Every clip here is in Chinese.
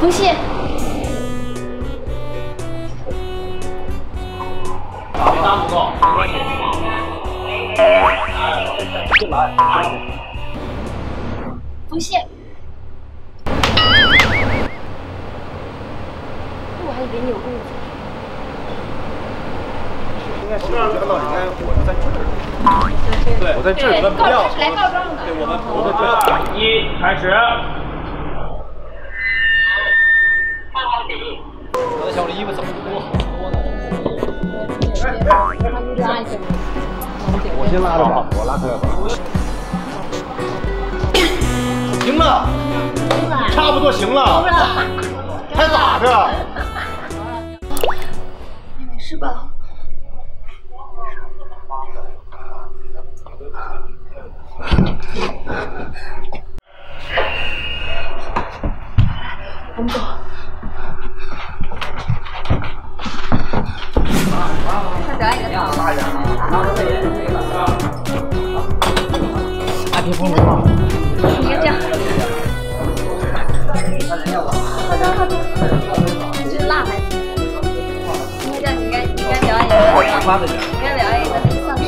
风信。 没打不够，没关系。进来。 风信。我还以为你有误解。 应该是看到应该我是在这儿。对，我在这儿，我们不要。 来告状的。 对，我们这 1开始。 我在想我的衣服怎么多好多呢？我先拉着吧，我拉开了吧。行了，差不多行了，还咋的？ 你没事吧？我们走。 表演一个跳舞。 阿皮风吗？ 你应该这样。靠近，这是辣孩子。应该这样，你应该表演一个。应该表演一个那个丧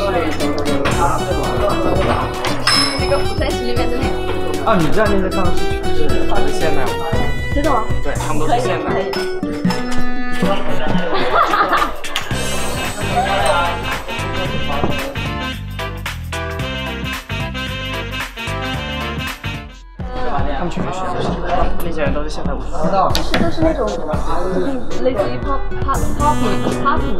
尸。那个釜山行里面的那个。 啊，你在那些丧尸全是现代舞。 真的吗？ 对，他们都是现代。 哈哈。 他们全是学的，那些人都是现代舞。 是都是那种类似于 popping。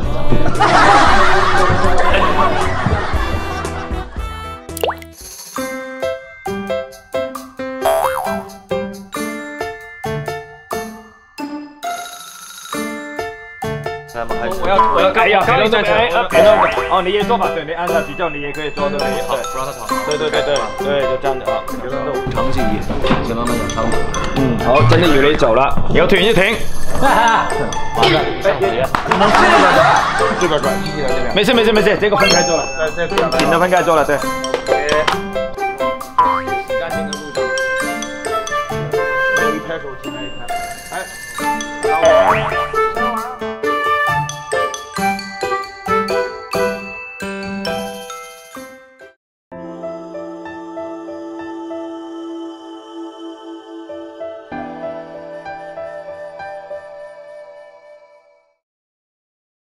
我要改一下，改动作，哦，你也做法对，你按照比较你也可以做对，好，不让他吵。对，就这样的啊。 长期一点，先慢慢讲伤口。 嗯，好，真的以为你走了，有停就停。马上，这边转，没事，这个分开做了，紧的分开做了，对。干净的路上，一拍手，停来一拍，哎，然后。